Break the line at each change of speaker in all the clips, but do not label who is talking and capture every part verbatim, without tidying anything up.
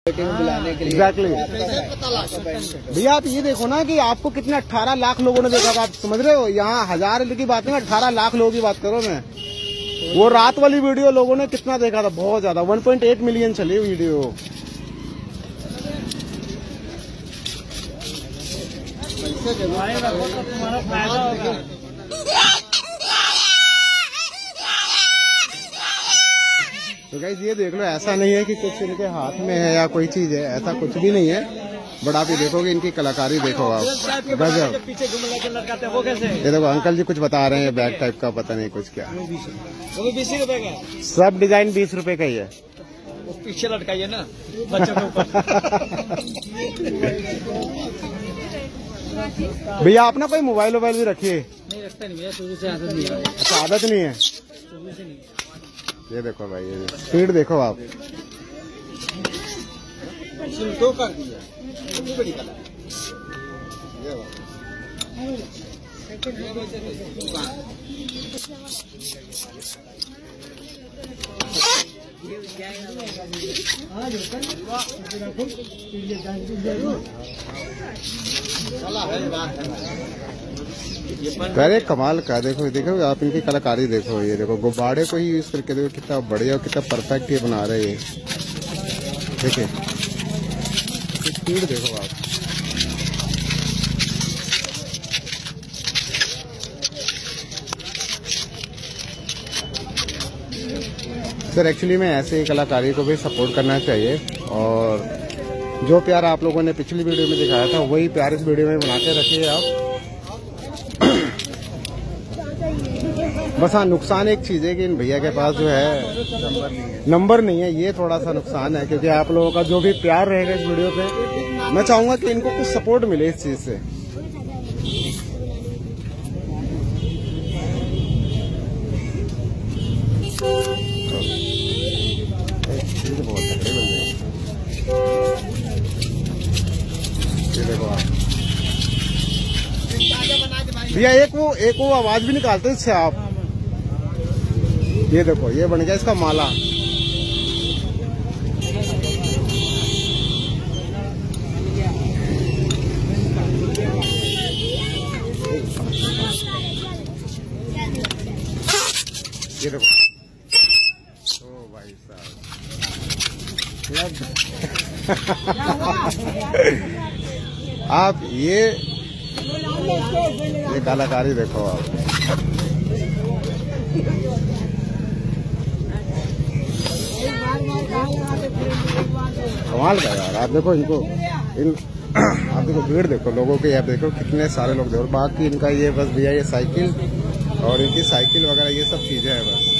Exactly भैया आप ये देखो ना कि आपको कितने अट्ठारह लाख लोगों ने देखा था, आप समझ रहे हो। यहाँ हजार की बात नहीं, अट्ठारह लाख लोगों की बात करो मैं। वो रात वाली वीडियो लोगों ने कितना देखा था, बहुत ज्यादा, वन पॉइंट एट मिलियन चली वीडियो। तुम्हारा फायदा होगा। तो गाइस ये देख लो, ऐसा नहीं है कि कुछ इनके हाथ में है या कोई चीज है, ऐसा कुछ भी नहीं है। बट आप ये देखोगे, इनकी कलाकारी देखो आप, गजब। वो कैसे? ये देखो अंकल जी कुछ बता रहे हैं, बैग टाइप का, पता नहीं कुछ क्या। वो भी बीस रुपए का, सब डिजाइन बीस रुपए का ही है। वो पीछे लटकाइए ना बच्चों के ऊपर। भैया आप ना कोई मोबाइल वोबाइल भी रखिए। नहीं रखता नहीं भैया, शुरू से आदत नहीं है। अच्छा आदत नहीं है, शुरू से नहीं। ये देखो भाई, ये स्पीड देखो आप। तो कर दिया, बड़ी कला। अरे कमाल का, देखो देखो आप इनकी कलाकारी देखो। ये देखो गुब्बारे को ही यूज करके देखो कितना बढ़िया और कितना परफेक्ट ये बना रहे हैं। देखिए स्पीड देखो आप। सर एक्चुअली में ऐसे कलाकारी को भी सपोर्ट करना चाहिए, और जो प्यार आप लोगों ने पिछली वीडियो में दिखाया था वही प्यार इस वीडियो में बनाते रखिए आप। बस हाँ, नुकसान एक चीज है कि इन भैया के पास जो है नंबर नहीं है, नंबर नहीं है। ये थोड़ा सा नुकसान है, क्योंकि आप लोगों का जो भी प्यार रहेगा इस वीडियो पे, मैं चाहूंगा कि इनको कुछ सपोर्ट मिले इस चीज से। भैया एक वो एक वो आवाज भी निकालते इससे आप। ये देखो ये बन गया इसका माला। ये देखो, ओ भाई साहब आप ये ये कलाकारी देखो आप। कमाल का यार, आप देखो इनको, इन आप देखो भीड़ देखो लोगों की, आप देखो कितने सारे लोग देखो। बाकी इनका ये बस भैया ये साइकिल और इनकी साइकिल वगैरह ये सब चीजें हैं बस।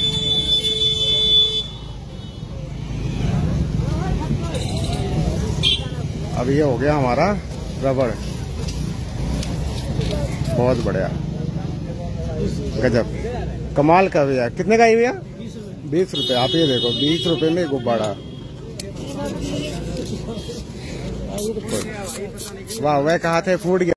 अब ये हो गया हमारा रबड़, बहुत बढ़िया, गजब, कमाल का भैया। कितने का है भैया? बीस रुपए। आप ये देखो बीस रुपए में गुब्बारा। वाह, वह कहा थे फूट गया।